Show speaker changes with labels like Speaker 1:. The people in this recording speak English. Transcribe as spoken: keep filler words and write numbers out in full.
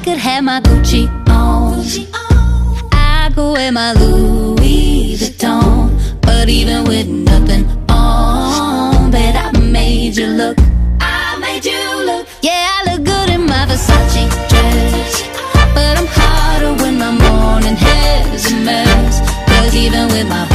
Speaker 1: could have my Gucci on, I could wear my Louis Vuitton, but even with nothing on, bet I made you look. I made you look. Yeah, I look good in my Versace dress, but I'm hotter when my morning hair's a mess. Cause even with my